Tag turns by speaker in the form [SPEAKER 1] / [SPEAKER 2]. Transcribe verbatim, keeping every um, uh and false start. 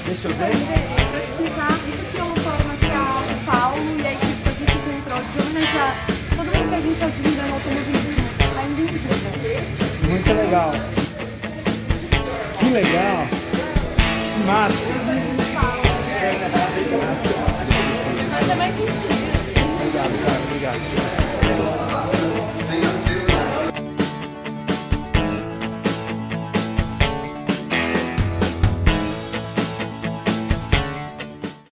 [SPEAKER 1] Deixa eu ver.
[SPEAKER 2] Para explicar, isso aqui é uma forma que a Paulo e a equipe que a gente encontrou de homenagear todo mundo que a gente admira no automobilismo. Tá indo incrível.
[SPEAKER 1] Muito legal. Que legal. Que massa.
[SPEAKER 2] Mas é mais estilo.
[SPEAKER 1] Obrigado, cara. Obrigado.